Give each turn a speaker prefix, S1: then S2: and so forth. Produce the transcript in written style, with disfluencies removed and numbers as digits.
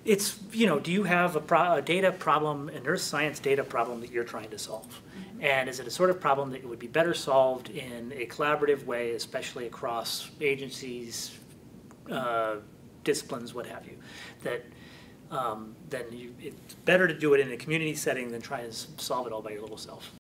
S1: It's, you know, do you have a data problem, a neuroscience data problem that you're trying to solve? And is it a sort of problem that would be better solved in a collaborative way, especially across agencies, disciplines, what have you? That then it's better to do it in a community setting than try to solve it all by your little self.